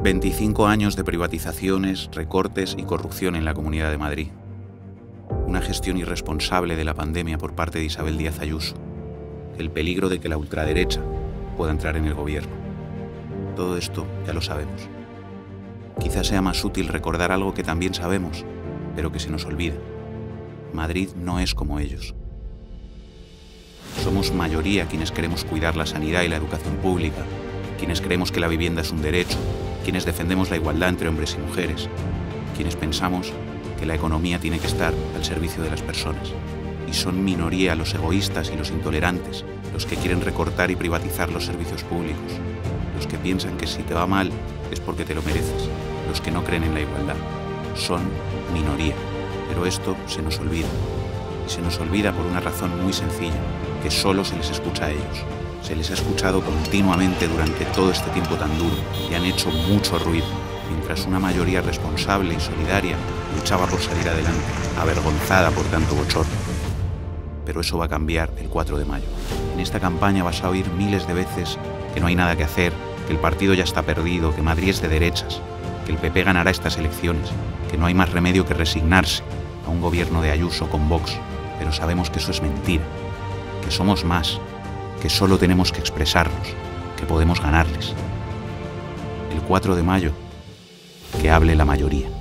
25 años de privatizaciones, recortes y corrupción en la Comunidad de Madrid. Una gestión irresponsable de la pandemia por parte de Isabel Díaz Ayuso. El peligro de que la ultraderecha pueda entrar en el gobierno. Todo esto ya lo sabemos. Quizás sea más útil recordar algo que también sabemos, pero que se nos olvida. Madrid no es como ellos. Somos mayoría quienes queremos cuidar la sanidad y la educación pública, quienes creemos que la vivienda es un derecho, quienes defendemos la igualdad entre hombres y mujeres, quienes pensamos que la economía tiene que estar al servicio de las personas. Y son minoría los egoístas y los intolerantes, los que quieren recortar y privatizar los servicios públicos, los que piensan que si te va mal es porque te lo mereces, los que no creen en la igualdad. Son minoría, pero esto se nos olvida. Y se nos olvida por una razón muy sencilla, que solo se les escucha a ellos. Se les ha escuchado continuamente durante todo este tiempo tan duro y han hecho mucho ruido, mientras una mayoría responsable y solidaria luchaba por salir adelante, avergonzada por tanto bochorno. Pero eso va a cambiar el 4 de mayo. En esta campaña vas a oír miles de veces que no hay nada que hacer, que el partido ya está perdido, que Madrid es de derechas, que el PP ganará estas elecciones, que no hay más remedio que resignarse a un gobierno de Ayuso con Vox. Pero sabemos que eso es mentira, que somos más, que solo tenemos que expresarnos, que podemos ganarles. El 4 de mayo, que hable la mayoría.